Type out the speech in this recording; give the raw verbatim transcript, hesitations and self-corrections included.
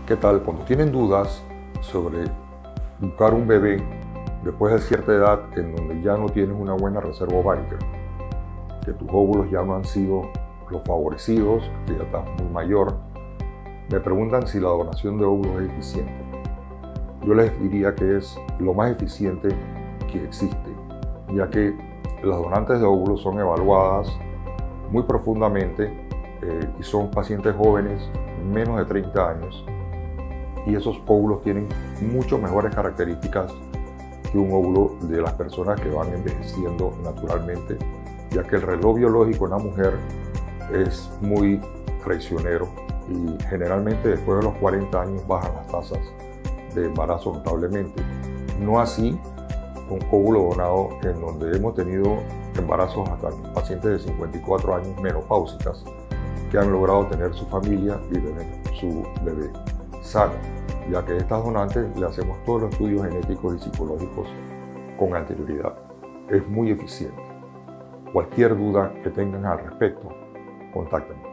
¿Qué tal? Cuando tienen dudas sobre buscar un bebé después de cierta edad en donde ya no tienes una buena reserva ovárica, que tus óvulos ya no han sido los favorecidos, que ya estás muy mayor, me preguntan si la donación de óvulos es eficiente. Yo les diría que es lo más eficiente que existe, ya que las donantes de óvulos son evaluadas muy profundamente eh, y son pacientes jóvenes, menos de treinta años, y esos óvulos tienen mucho mejores características que un óvulo de las personas que van envejeciendo naturalmente, ya que el reloj biológico en la mujer es muy traicionero y generalmente después de los cuarenta años bajan las tasas de embarazo notablemente. No así un óvulo donado, en donde hemos tenido embarazos hasta pacientes de cincuenta y cuatro años menopáusicas que han logrado tener su familia y tener su bebé sano, ya que a estas donantes le hacemos todos los estudios genéticos y psicológicos con anterioridad. Es muy eficiente. Cualquier duda que tengan al respecto, contáctenme.